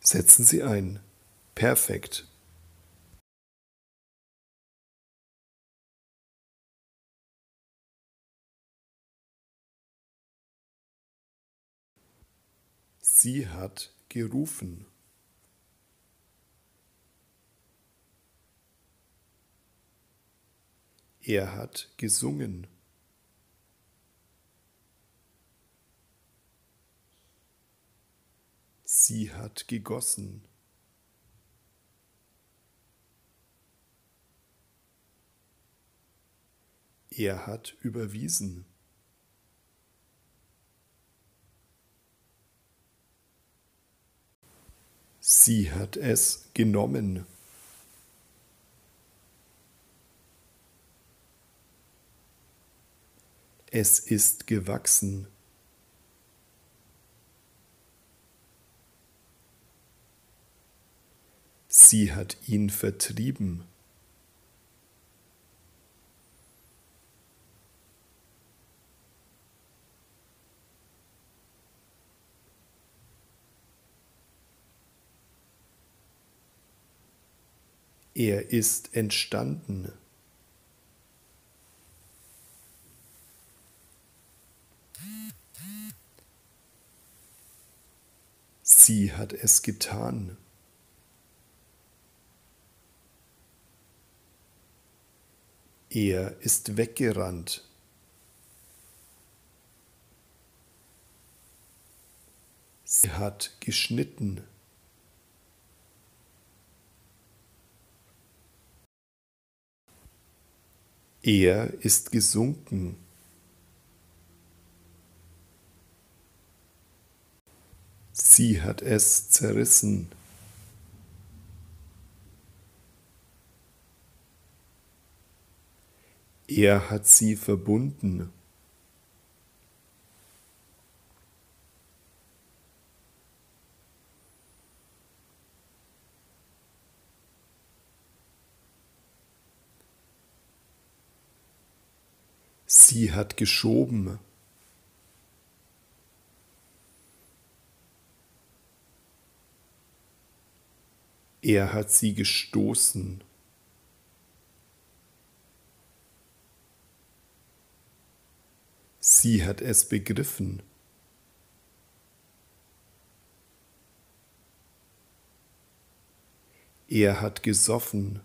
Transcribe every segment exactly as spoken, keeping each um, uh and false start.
Setzen Sie ein. Perfekt. Sie hat gerufen. Er hat gesungen. Sie hat gegossen. Er hat überwiesen. Sie hat es genommen. Es ist gewachsen. Sie hat ihn vertrieben. Er ist entstanden. Sie hat es getan. Er ist weggerannt. Sie hat geschnitten. Er ist gesunken. Sie hat es zerrissen. Er hat sie verbunden. Sie hat geschoben. Er hat sie gestoßen. Sie hat es begriffen. Er hat gesoffen.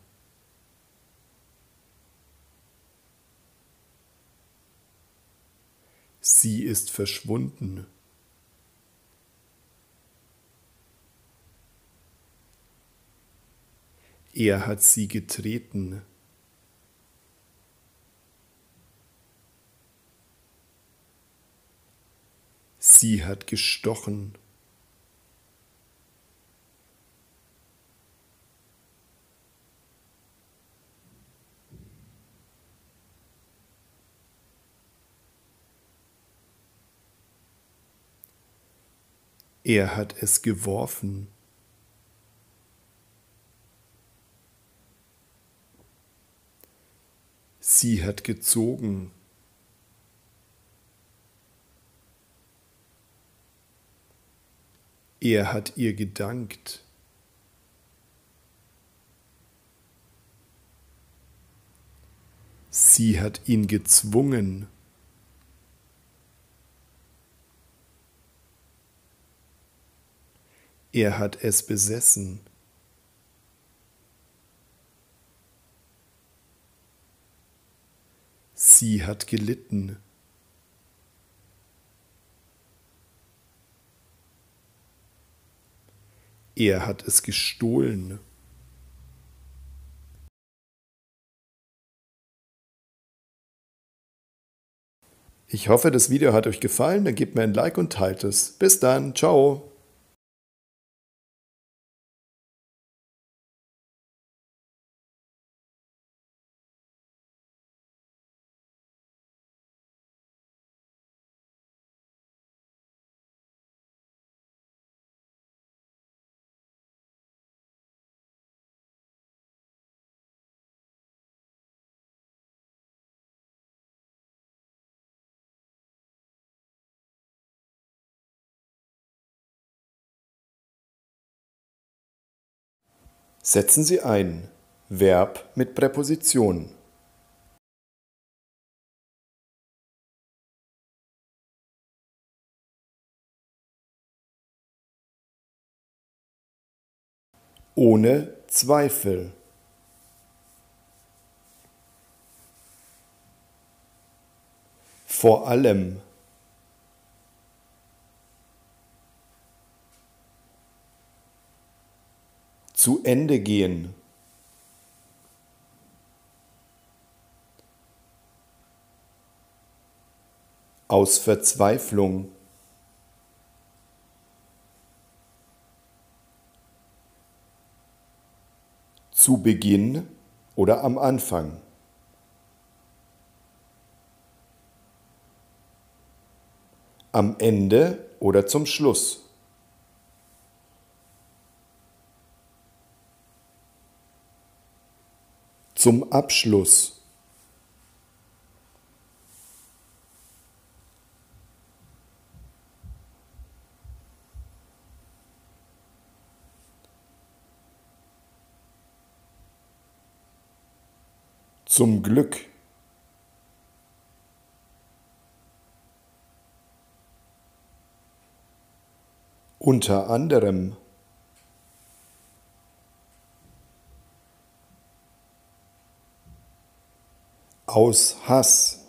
Sie ist verschwunden. Er hat sie getreten. Sie hat gestochen. Er hat es geworfen. Sie hat gezogen. Er hat ihr gedankt. Sie hat ihn gezwungen. Er hat es besessen. Sie hat gelitten. Er hat es gestohlen. Ich hoffe, das Video hat euch gefallen. Dann gebt mir ein Like und teilt es. Bis dann. Ciao. Setzen Sie ein. Verb mit Präposition. Ohne Zweifel. Vor allem. Zu Ende gehen. Aus Verzweiflung. Zu Beginn oder am Anfang. Am Ende oder zum Schluss. Zum Abschluss. Zum Glück. Unter anderem. Aus Hass.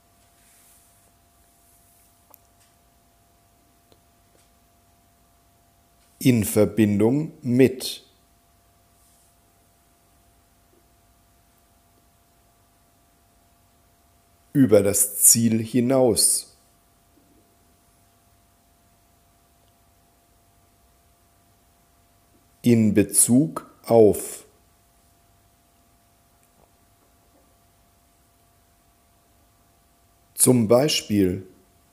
In Verbindung mit. Über das Ziel hinaus. In Bezug auf. Zum Beispiel.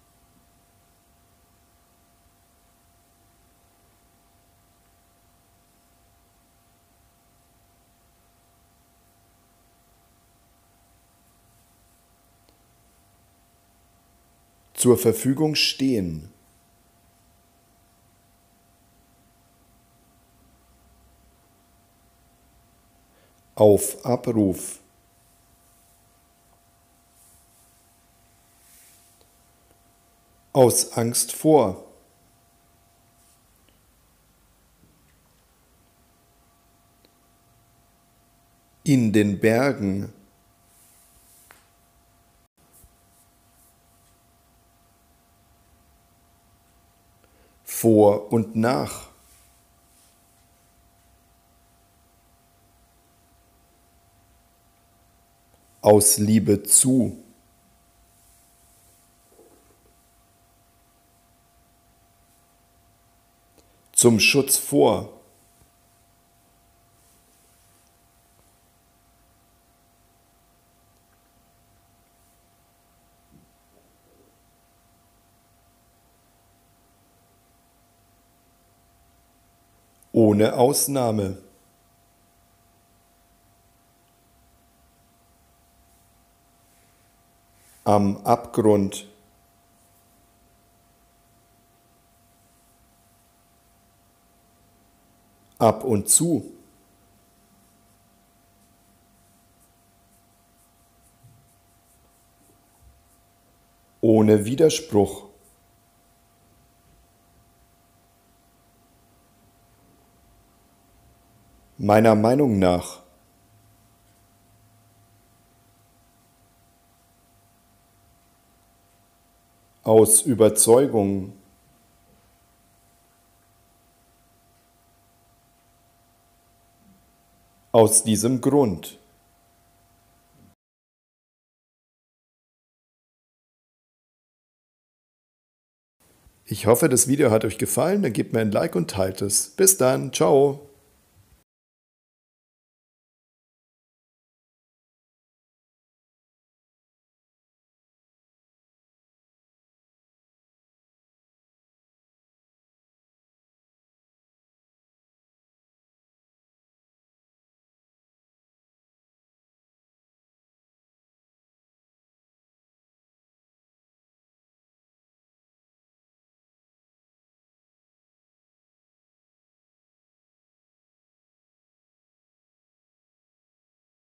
Zur Verfügung stehen. Auf Abruf. Aus Angst vor. In den Bergen. Vor und nach. Aus Liebe zu. Zum Schutz vor. Ohne Ausnahme. Am Abgrund. Ab und zu. Ohne Widerspruch. Meiner Meinung nach. Aus Überzeugung. Aus diesem Grund. Ich hoffe, das Video hat euch gefallen, dann gebt mir ein Like und teilt es. Bis dann, ciao!